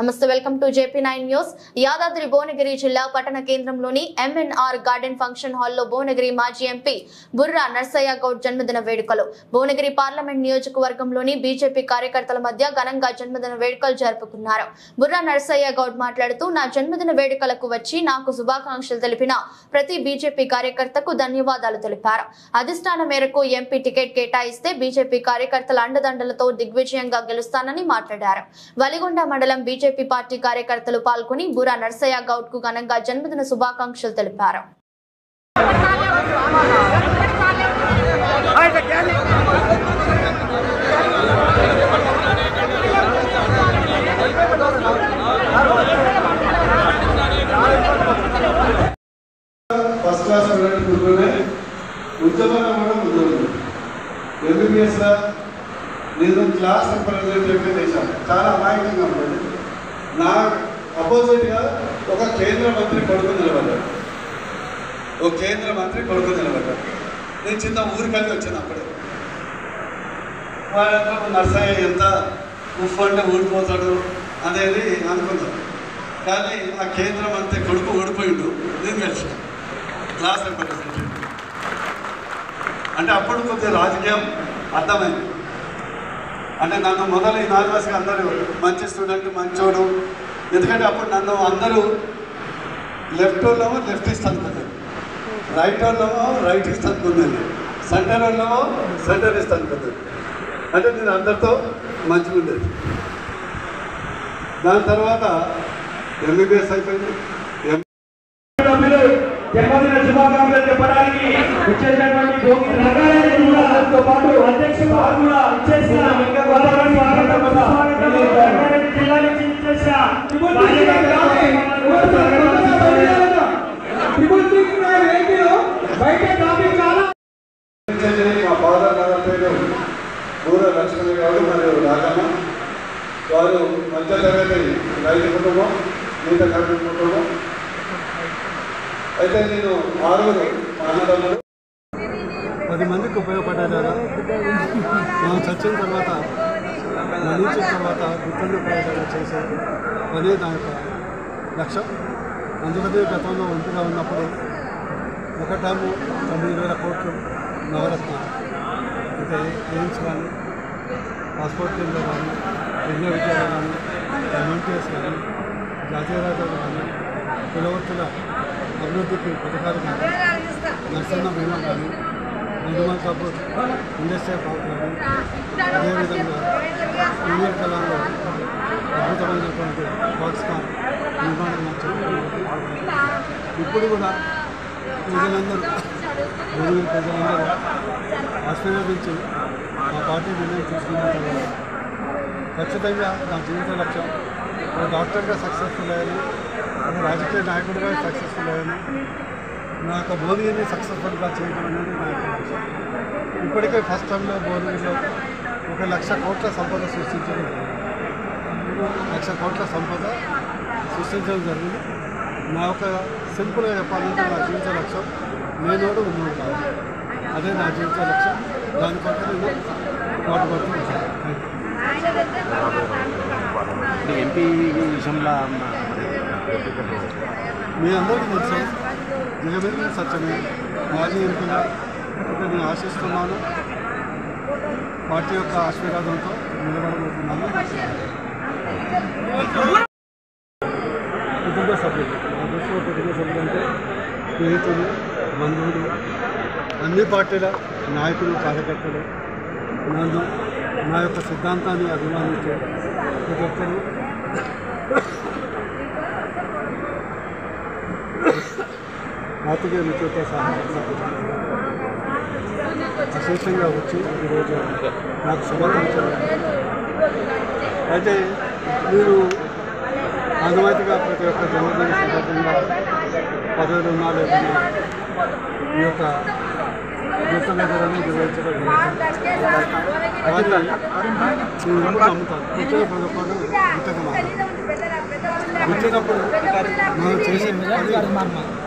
నమస్తే, welcome to JP9 news. Yadadri Bhuvanagiri జిల్లా పట్టణ కేంద్రంలోని MNR గార్డెన్ ఫంక్షన్ హాల్లో భువనగిరి మాజీ ఎంపీ బుర్రా నర్సయ్య గౌడ్ జన్మదిన వేడుకలు. భువనగిరి పార్లమెంట్ నియోజకవర్గంలోని బీజేపీ కార్యకర్తల మధ్య ఘనంగా జన్మదిన వేడుకలు జరుపుకున్నారు. బుర్రా నర్సయ్య గౌడ్ మాట్లాడుతూ, నా జన్మదిన వేడుకలకు వచ్చి నాకు శుభాకాంక్షలు తెలిపిన ప్రతి బీజేపీ కార్యకర్తకు ధన్యవాదాలు తెలిపారు. అధిష్టానం మేరకు ఎంపీ టికెట్ కేటాయిస్తే బీజేపీ కార్యకర్తల అండదండలతో దిగ్విజయంగా గెలుస్తానని మాట్లాడారు. వలిగొండ మండలం బీజేపీ పార్టీ కార్యకర్తలు పాల్గొని బుర్రా నర్సయ్య గౌడ్ కు ఘనంగా జన్మదిన శుభాకాంక్షలు తెలిపారు. ఫస్ట్ క్లాస్ నేను క్లాస్ రిప్రజెంటేటివ్ చేశాను. చాలా అమాయకంగా ఉంటుంది. నా అపోజిట్గా ఒక కేంద్ర మంత్రి కొడుకు నిలబడ్డాడు. నేను చిన్న ఊరికెళ్ళి వచ్చాను. అప్పుడే వాళ్ళందరూ నర్సయ్య ఎంత ఉఫ్ అంటే ఊడిపోతాడు అనేది అనుకున్నాను. కానీ ఆ కేంద్ర మంత్రి కొడుకు ఓడిపోయిండు. నేను కలిసాను క్లాస్ రిప్రజెంటేటివ్. అంటే అప్పుడు కొద్దిగా రాజకీయం అర్థమైంది. అంటే నన్ను మొదలు ఈ 4 વર્ષకి అందరూ మంచి స్టూడెంట్, మంచోడు. ఎందుకంటే అప్పుడు నన్ను అందరూ లెఫ్ట్ వాళ్ళేమో లెఫ్ట్ ఇస్తాను కదా, రైట్ వాళ్ళేమో రైట్ ఇస్తాను కుదరదు, సెంటర్ వాళ్ళేమో సెంటర్ ఇస్తాను కదా. అంటే నేను అందరితో మంచిగా ఉండేది. దాని తర్వాత MBBS అయిపోయింది. జన్మదిన శుభాకాంక్షలు చెప్పడానికి వచ్చేసినటువంటి అధ్యక్షులు మా ఫాదర్ నగర్ పేరు బూర లక్ష్మణ్ గారు మరియు రాజమ్మ. వారు మధ్యతరగతి రైతు కుటుంబం, మిగతా కార్మిక కుటుంబం. అయితే నేను 6 అన్నదమ్ములు 10 మందికి ఉపయోగపడేలాగా మనం చచ్చిన తర్వాత మరణించిన తర్వాత గుర్తుండిపోయేలాగా చేసేది అదే నా యొక్క లక్ష్యం. అందుకనే గతంలో ఒంటిగా ఉన్నప్పుడు ఒక టైము 9,000 కోట్లు నవరత్న, అంటే ఎయిమ్స్ కానీ, పాస్పోర్ట్ కేంద్రం కానీ, విద్యా విద్యాలయం కానీ, MNTS కానీ, జాతీయ రాజధాని కానీ, కులవృత్తుల అభివృద్ధికి పథకాలు కానీ, నర్సన్న బీమా కానీ, నిర్మల్ కపూర్ ఇండస్ట్రియల్ పార్క్ కానీ, అదేవిధంగా ఇండియన్ కళలో అద్భుతమైనటువంటి ఫాక్స్కాన్ నిర్మాణం ఇప్పుడు కూడా ప్రజలందరూ భూమి ప్రజలందరూ ఆశీర్వదించి మా పార్టీ నిర్ణయం తీసుకున్న తర్వాత ఖచ్చితంగా నా జీవిత లక్ష్యం ఒక డాక్టర్గా సక్సెస్ఫుల్ అయ్యాను, ఒక రాజకీయ నాయకుడిగా సక్సెస్ఫుల్ అయ్యాను. నా యొక్క భువనగిరిని సక్సెస్ఫుల్గా చేయడం అనేది నా యొక్క లక్ష్యం. ఇప్పటికే ఫస్ట్ టైంలో భువనగిరిలో 1,00,000 కోట్ల సంపద సృష్టించడం జరిగింది. 1,00,000 కోట్ల సంపద సృష్టించడం జరిగింది. నా ఒక సింపుల్గా చెప్పాలంటే నా జీవిత లక్ష్యం నేనోడు ఉన్నోడు కాదు, అదే నా జీవిత లక్ష్యం. దానిపట్ల నేను పాటుపడుతూ ఉంటాను. ఎంపీ విషయంలో మీ అందరికీ తెలుసు, జగమెరిగిన సత్యమే. మాజీ ఎంపీగా నేను ఆశిస్తున్నాను. పార్టీ యొక్క ఆశీర్వాదంతో నిలబడబోతున్నాను. కుటుంబ సభ్యులు, నా దృష్టిలో కుటుంబ సభ్యులు అంటే స్నేహితులు, బంధువులు, అన్ని పార్టీల నాయకులు, కార్యకర్తలు, నన్ను నా యొక్క సిద్ధాంతాన్ని అభిమానించే ప్రతి ఒక్కరు, ఆర్థిక మిత్రులతో సహా విశేషంగా వచ్చి ఈరోజు నాకు శుభాకాంక్షలు. అయితే మీరు ఆనవాయితీగా ప్రతి ఒక్క జన్మదిన సందర్భంగా పదవులు ఉన్నా లేకుండా ఈ యొక్క గీతలను నిర్వహించడం నమ్ముతాను. కూర్చొని పదకొండు గీతగా మాట్లాడు వచ్చినప్పుడు మనం చేసే